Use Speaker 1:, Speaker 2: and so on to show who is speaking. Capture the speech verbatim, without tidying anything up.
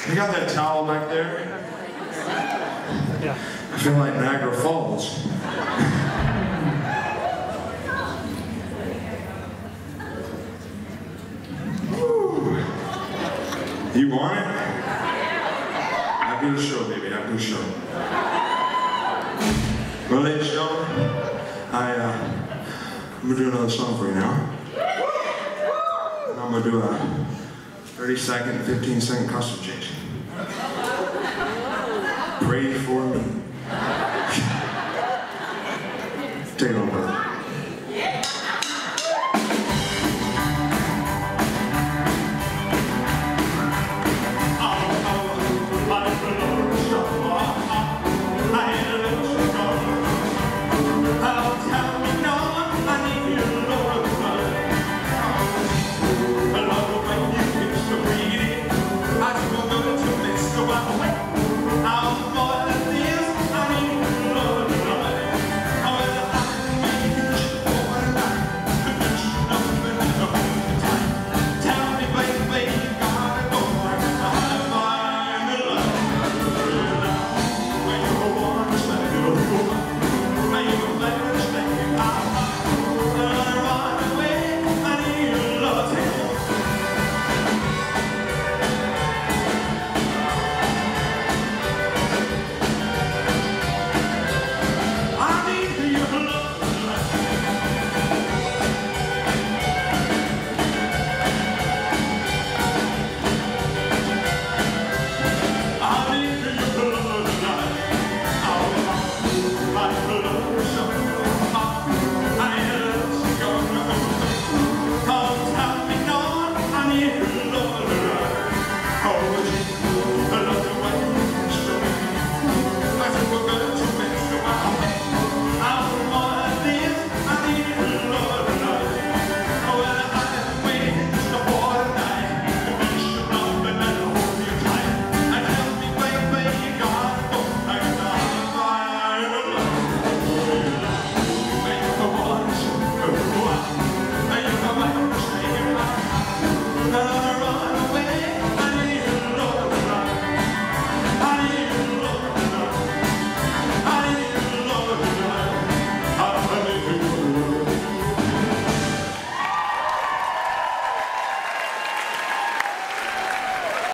Speaker 1: You got that towel back there?
Speaker 2: Yeah.
Speaker 1: I feel like Niagara Falls. You want it? Happy to show, baby. Happy to show. Well, ladies and gentlemen, I, uh, I'm gonna do another song for you now. And I'm gonna do a thirty second, fifteen second costume change. Pray for me. Take it over.
Speaker 3: Wait.